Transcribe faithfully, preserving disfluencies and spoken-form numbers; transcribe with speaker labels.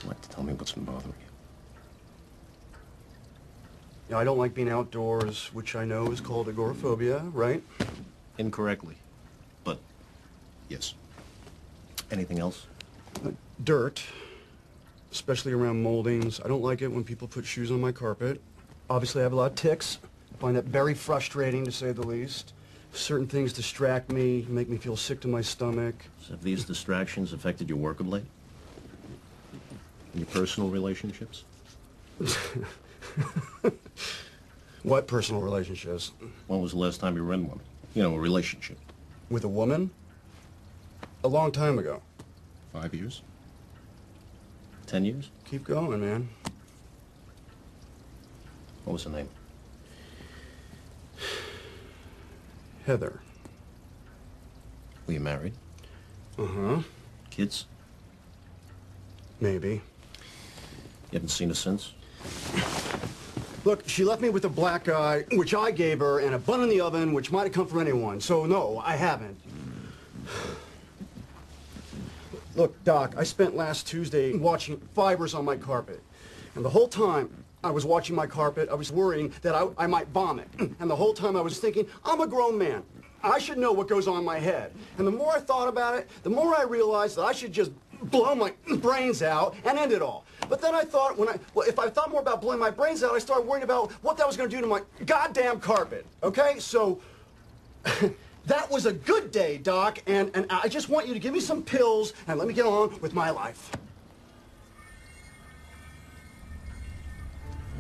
Speaker 1: you'd like to tell me what's been bothering you?
Speaker 2: Yeah, I don't like being outdoors, which I know is called agoraphobia, right?
Speaker 1: Incorrectly. But, yes. Anything else?
Speaker 2: Uh, dirt. Especially around moldings. I don't like it when people put shoes on my carpet. Obviously, I have a lot of tics. I find that very frustrating, to say the least. Certain things distract me, make me feel sick to my stomach.
Speaker 1: So have these distractions affected your work of late? Your personal relationships?
Speaker 2: What personal relationships?
Speaker 1: When was the last time you were in one? You know, a relationship.
Speaker 2: With a woman? A long time ago.
Speaker 1: Five years? Ten years?
Speaker 2: Keep going, man.
Speaker 1: What was her name?
Speaker 2: Heather.
Speaker 1: Were you married?
Speaker 2: Uh-huh.
Speaker 1: Kids?
Speaker 2: Maybe.
Speaker 1: You haven't seen her since?
Speaker 2: Look, she left me with a black guy, which I gave her, and a bun in the oven, which might have come from anyone. So, no, I haven't. Look, Doc, I spent last Tuesday watching fibers on my carpet. And the whole time I was watching my carpet, I was worrying that I, I might vomit. And the whole time I was thinking, I'm a grown man. I should know what goes on in my head. And the more I thought about it, the more I realized that I should just blow my brains out and end it all. But then I thought, when I, well, if I thought more about blowing my brains out, I started worrying about what that was going to do to my goddamn carpet. Okay? So, that was a good day, Doc, and, and I just want you to give me some pills and let me get on with my life.